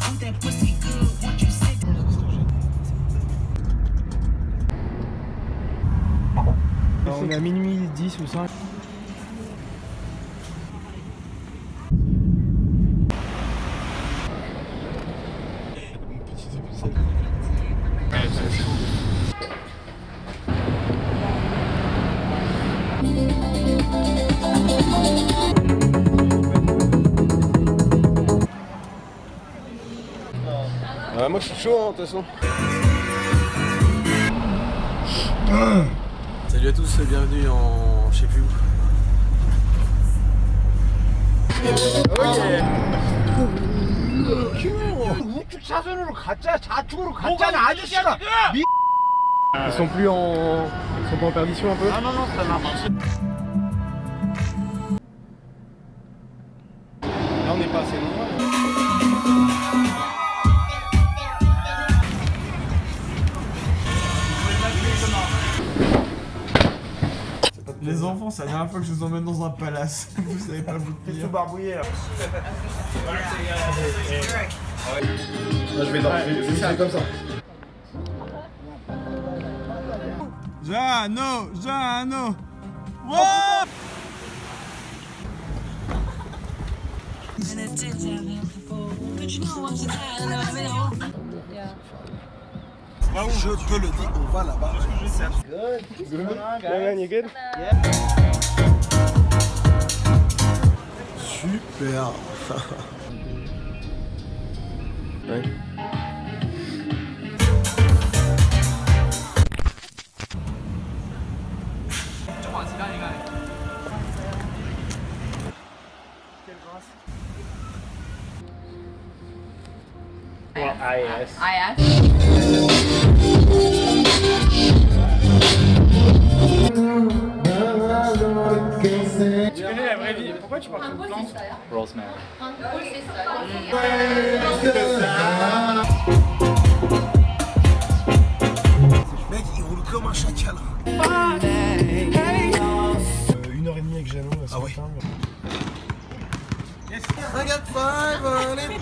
On est à minuit 10 ou 5. Moi je suis chaud hein, de toute façon. Salut à tous, bienvenue en je sais plus où. Ils sont plus en... Ils sont pas en perdition un peu? Ah non, ça marche. Là on n'est pas assez loin. Les enfants, c'est la dernière fois que je vous emmène dans un palace. Vous savez pas vous tenir. Tout barbouillé là. Là, je vais comme ça. Jeannot wow. Je te le dis, on va là-bas. Good. Yeah, you good? Yeah. Super. Ouais. IS. Tu connais la vraie vie. Pourquoi tu portes une plante? Rosemary. Mec, il roule comme un chacal. 1h30 avec Jeannot. Ah ouais. Yes. I got 5 on it.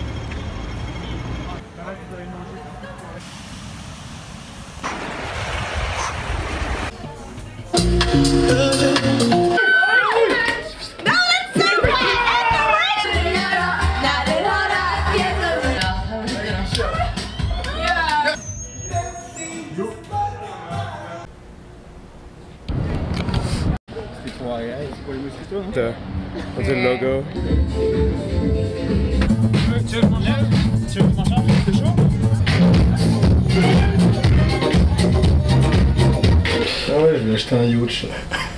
What's the logo? Tu veux machin? C'est chaud? Ah ouais, je vais acheter un yacht.